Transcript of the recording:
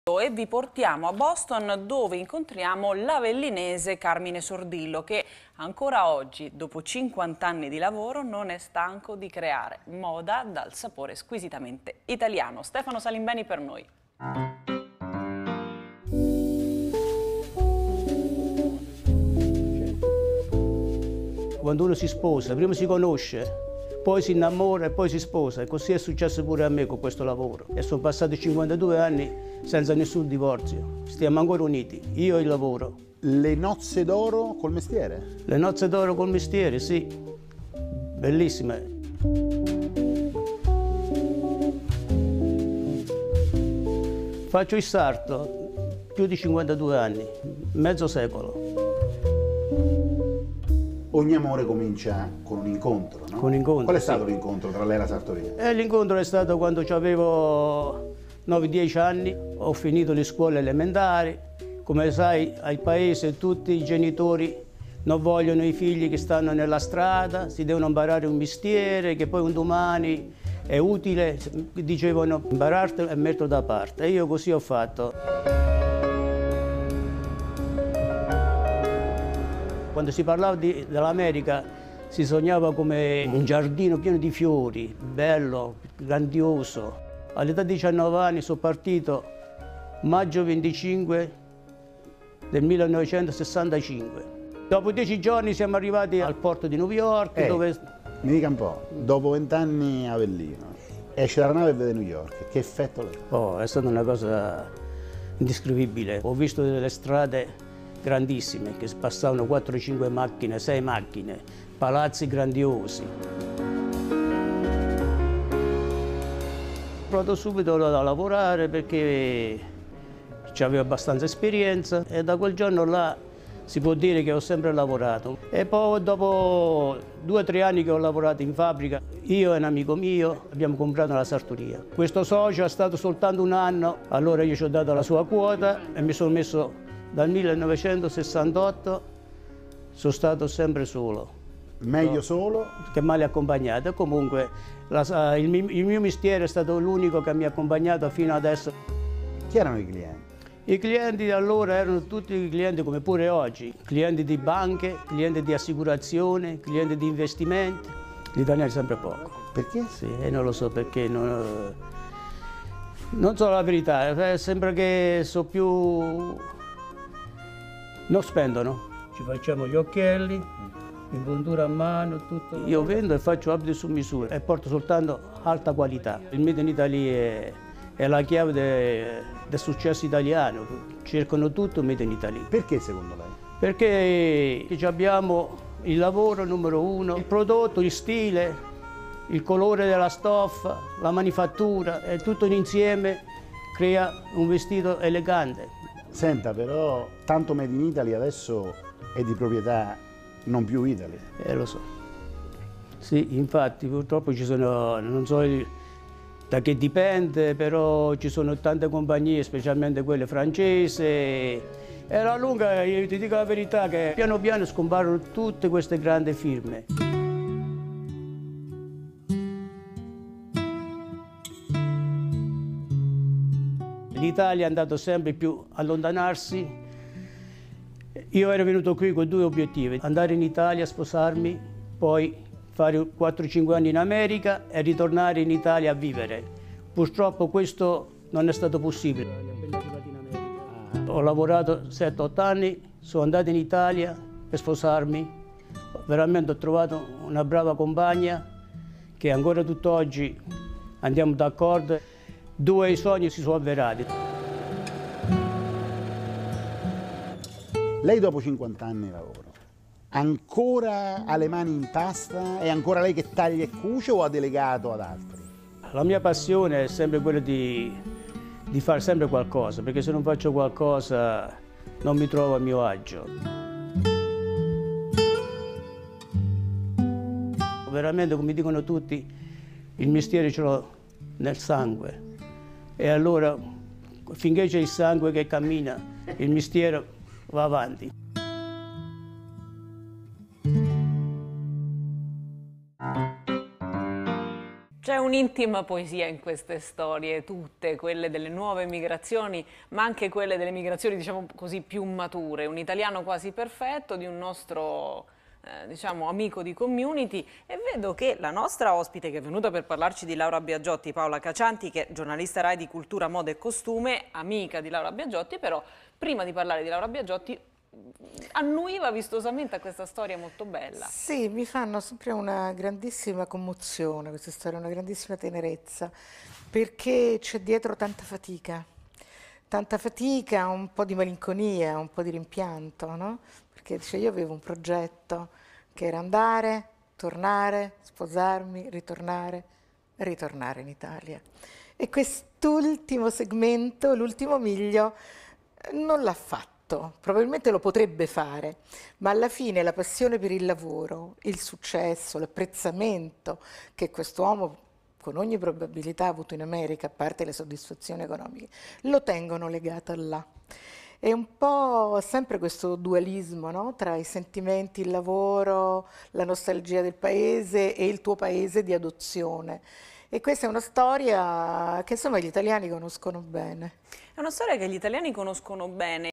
E vi portiamo a Boston, dove incontriamo l'avellinese Carmine Sordillo, che ancora oggi, dopo 50 anni di lavoro, non è stanco di creare moda dal sapore squisitamente italiano. Stefano Salimbeni per noi. Quando uno si sposa, prima si conosce, poi si innamora e poi si sposa. E così è successo pure a me con questo lavoro. E sono passati 52 anni senza nessun divorzio. Stiamo ancora uniti, io e il lavoro. Le nozze d'oro col mestiere? Le nozze d'oro col mestiere, sì. Bellissime. Faccio il sarto più di 52 anni, mezzo secolo. Ogni amore comincia con un incontro, no? Con un incontro, Qual è sì. stato l'incontro tra lei e la sartoria? L'incontro è stato quando avevo 9-10 anni, ho finito le scuole elementari. Come sai, al paese tutti i genitori non vogliono i figli che stanno nella strada, si devono imparare un mestiere che poi un domani è utile, dicevano imparartelo e metterlo da parte. E io così ho fatto. Quando si parlava dell'America si sognava come un giardino pieno di fiori, bello, grandioso. All'età di 19 anni sono partito maggio 25 del 1965. Dopo 10 giorni siamo arrivati al porto di New York, dove... Mi dica un po', dopo 20 anni a Avellino, esce dalla nave e vede New York, che effetto le fa? Oh, è stata una cosa indescrivibile. Ho visto delle strade grandissime, che passavano 4-5 macchine, 6 macchine, palazzi grandiosi. Ho provato subito a lavorare perché avevo abbastanza esperienza e da quel giorno là si può dire che ho sempre lavorato. E poi dopo 2-3 anni che ho lavorato in fabbrica, io e un amico mio abbiamo comprato la sartoria. Questo socio è stato soltanto un anno, allora io ci ho dato la sua quota e mi sono messo dal 1968, sono stato sempre solo. Meglio solo? Che male accompagnato. E comunque il mio mestiere è stato l'unico che mi ha accompagnato fino adesso. Chi erano i clienti? I clienti di allora erano tutti clienti come pure oggi, clienti di banche, clienti di assicurazione, clienti di investimenti. Gli italiani sempre poco. Perché? Sì, e non lo so perché, non so la verità, sembra che so più... Non spendono, ci facciamo gli occhielli, impuntura a mano, tutto. Io vendo e faccio abiti su misura e porto soltanto alta qualità. Il Made in Italy è la chiave del successo italiano, cercano tutto Made in Italy. Perché secondo lei? Perché abbiamo il lavoro numero uno, il prodotto, il stile, il colore della stoffa, la manifattura, e tutto insieme crea un vestito elegante. Senta, però, tanto Made in Italy adesso è di proprietà non più Italy. Lo so. Sì, infatti, purtroppo ci sono, non so da che dipende, però ci sono tante compagnie, specialmente quelle francesi. E alla lunga, io ti dico la verità, che piano piano scomparono tutte queste grandi firme. L'Italia è andato sempre più a allontanarsi. Io ero venuto qui con 2 obiettivi: andare in Italia, sposarmi, poi fare 4-5 anni in America e ritornare in Italia a vivere. Purtroppo questo non è stato possibile. Ho lavorato 7-8 anni, sono andato in Italia per sposarmi. Veramente ho trovato una brava compagna che ancora tutt'oggi andiamo d'accordo. 2 sogni si sono avverati. Lei dopo 50 anni di lavoro, ancora ha le mani in pasta? È ancora lei che taglia e cuce o ha delegato ad altri? La mia passione è sempre quella di fare sempre qualcosa, perché se non faccio qualcosa non mi trovo a mio agio. Veramente, come dicono tutti, il mestiere ce l'ho nel sangue. E allora, finché c'è il sangue che cammina, il mestiere va avanti. C'è un un'intima poesia in queste storie, tutte quelle delle nuove migrazioni, ma anche quelle delle migrazioni, diciamo così, più mature. Un italiano quasi perfetto di un nostro diciamo amico di Community, e vedo che la nostra ospite che è venuta per parlarci di Laura Biagiotti, Paola Cacianti, che è giornalista Rai di cultura, moda e costume, amica di Laura Biagiotti, però prima di parlare di Laura Biagiotti annuiva vistosamente a questa storia molto bella. Sì, mi fanno sempre una grandissima commozione queste storie, una grandissima tenerezza, perché c'è dietro tanta fatica, un po' di malinconia, un po' di rimpianto, no? Perché dice, io avevo un progetto che era andare, tornare, sposarmi, ritornare in Italia. E quest'ultimo segmento, l'ultimo miglio, non l'ha fatto. Probabilmente lo potrebbe fare, ma alla fine la passione per il lavoro, il successo, l'apprezzamento che quest'uomo con ogni probabilità ha avuto in America, a parte le soddisfazioni economiche, lo tengono legato là. È un po' sempre questo dualismo, no? Tra i sentimenti, il lavoro, la nostalgia del paese e il tuo paese di adozione. E questa è una storia che insomma gli italiani conoscono bene. È una storia che gli italiani conoscono bene.